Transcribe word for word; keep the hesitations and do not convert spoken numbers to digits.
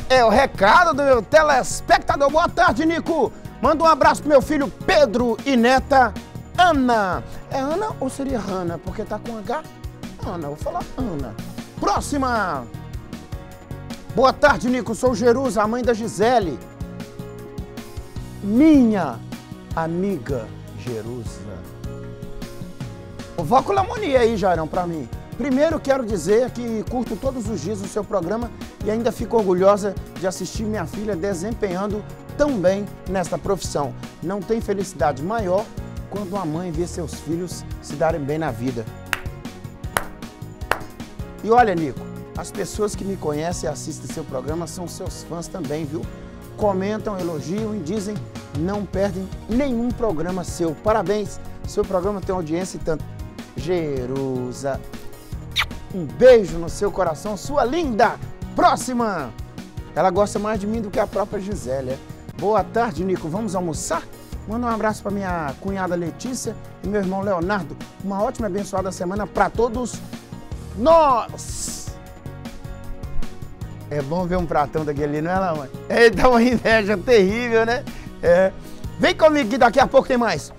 é o recado do meu telespectador. Boa tarde, Nico. Manda um abraço pro meu filho Pedro e neta Ana. É Ana ou seria Hanna? Porque tá com H? Ana, vou falar Ana. Próxima. Boa tarde, Nico. Sou Jerusa, a mãe da Gisele. Minha amiga Jerusa. Voca a harmonia aí, Jairão, pra mim. Primeiro, quero dizer que curto todos os dias o seu programa e ainda fico orgulhosa de assistir minha filha desempenhando tão bem nesta profissão. Não tem felicidade maior quando uma mãe vê seus filhos se darem bem na vida. E olha, Nico, as pessoas que me conhecem e assistem seu programa são seus fãs também, viu? Comentam, elogiam e dizem não perdem nenhum programa seu. Parabéns, seu programa tem audiência e tanto. Jerusa, um beijo no seu coração, sua linda. Próxima. Ela gosta mais de mim do que a própria Gisele. É? Boa tarde, Nico. Vamos almoçar? Manda um abraço para minha cunhada Letícia e meu irmão Leonardo. Uma ótima e abençoada semana para todos nós. É bom ver um pratão daquele ali, não é, não, mãe? Eita, uma inveja terrível, né? É. Vem comigo que daqui a pouco tem mais.